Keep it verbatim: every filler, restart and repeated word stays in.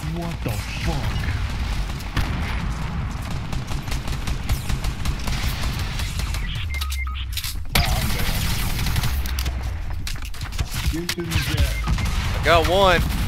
What the fuck? Get to the jet. I got one.